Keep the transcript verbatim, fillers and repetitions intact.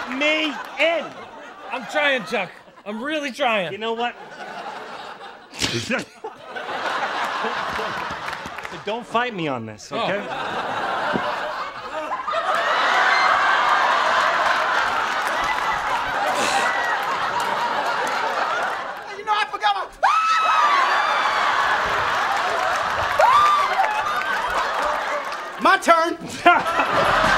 me in. I'm trying, Chuck. I'm really trying. You know what? So don't fight me on this, okay? Oh. You know, I forgot my... My turn.